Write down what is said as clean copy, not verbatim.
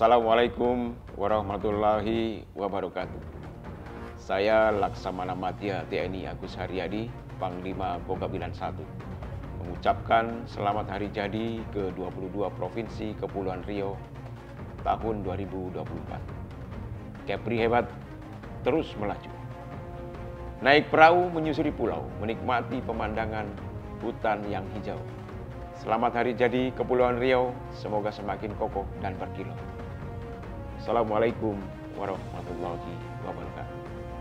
Assalamualaikum warahmatullahi wabarakatuh. Saya Laksamana Madya TNI Agus Haryadi, Panglima Kogabwilhan I, mengucapkan selamat hari jadi ke-22 Provinsi Kepulauan Riau tahun 2024. Kepri hebat, terus melaju. Naik perahu menyusuri pulau, menikmati pemandangan hutan yang hijau. Selamat hari jadi Kepulauan Riau, semoga semakin kokoh dan berkilau. Assalamualaikum warahmatullahi wabarakatuh.